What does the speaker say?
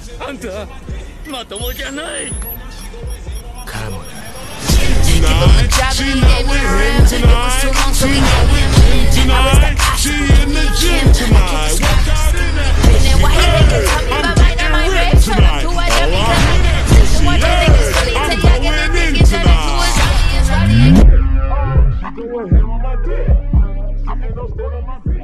あんたまともじゃない。 かもな。 Tonight, she know we're in tonight. She know we're in tonight. She in the gym tonight. Work out in that pussy. I'm getting ripped tonight. Oh, I'm in that pussy. I'm going in tonight. She go ahead on my dick. She ain't no step on my feet.